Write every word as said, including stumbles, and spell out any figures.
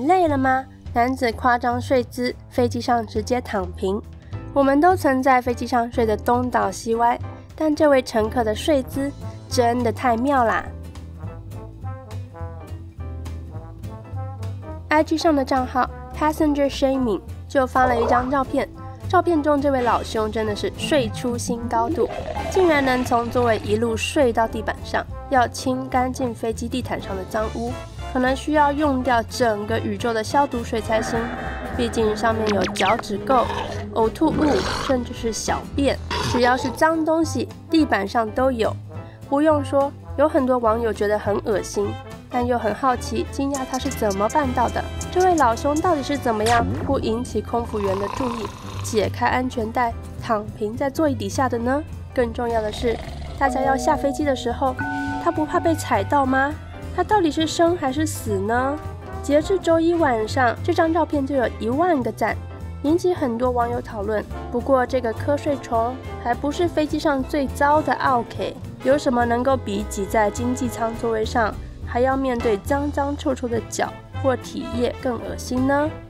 累了吗？男子夸张睡姿，飞机上直接躺平。我们都曾在飞机上睡得东倒西歪，但这位乘客的睡姿真的太妙啦！ I G 上的账号 Passenger Shaming 就发了一张照片，照片中这位老兄真的是睡出新高度，竟然能从座位一路睡到地板上，要清干净飞机地毯上的脏污，可能需要用掉整个宇宙的消毒水才行。毕竟上面有脚趾垢、呕吐物，甚至是小便，只要是脏东西，地板上都有。不用说，有很多网友觉得很恶心，但又很好奇，惊讶他是怎么办到的。这位老兄到底是怎么样不引起空服员的注意，解开安全带，躺平在座椅底下的呢？更重要的是，大家要下飞机的时候，他不怕被踩到吗？他到底是生还是死呢？截至周一晚上，这张照片就有一万个赞，引起很多网友讨论。不过，这个瞌睡虫还不是飞机上最糟的奥 K， 有什么能够比挤在经济舱座位上，还要面对脏脏臭臭的脚或体液更恶心呢？